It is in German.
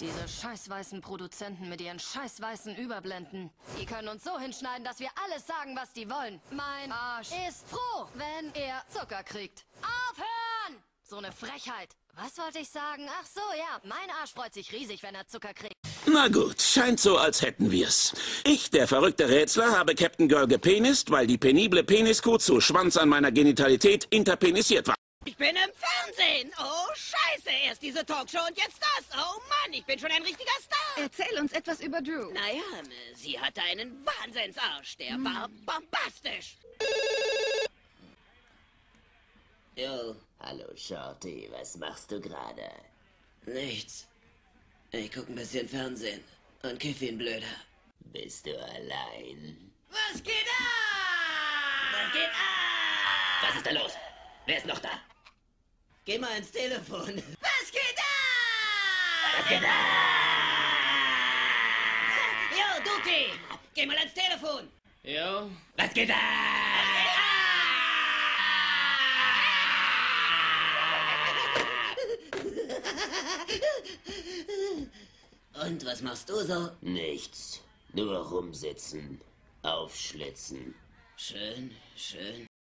Diese scheißweißen Produzenten mit ihren scheißweißen Überblenden. Die können uns so hinschneiden, dass wir alles sagen, was die wollen. Mein Arsch ist froh, wenn er Zucker kriegt. Aufhören! So eine Frechheit. Was wollte ich sagen? Ach so, ja. Mein Arsch freut sich riesig, wenn er Zucker kriegt. Na gut, scheint so, als hätten wir's. Ich, der verrückte Rätsler, habe Captain Girl gepenist, weil die penible Peniskuh zu Schwanz an meiner Genitalität interpenisiert war. Ich bin im Fernsehen. Oh, scheiße. Erst diese Talkshow und jetzt das. Oh Mann, ich bin schon ein richtiger Star. Erzähl uns etwas über Drew. Naja, sie hatte einen Wahnsinnsarsch. Der war bombastisch. Jo, hallo Shorty, was machst du gerade? Nichts. Ich guck ein bisschen Fernsehen und kiff ihn blöder. Bist du allein? Was geht ab? Was geht ab? Was ist da los? Wer ist noch da? Geh mal ins Telefon. Was geht ab? Was geht ab? Jo, Duki, geh mal ins Telefon. Jo. Was geht ab? Und was machst du so? Nichts. Nur rumsitzen. Aufschlitzen. Schön, schön.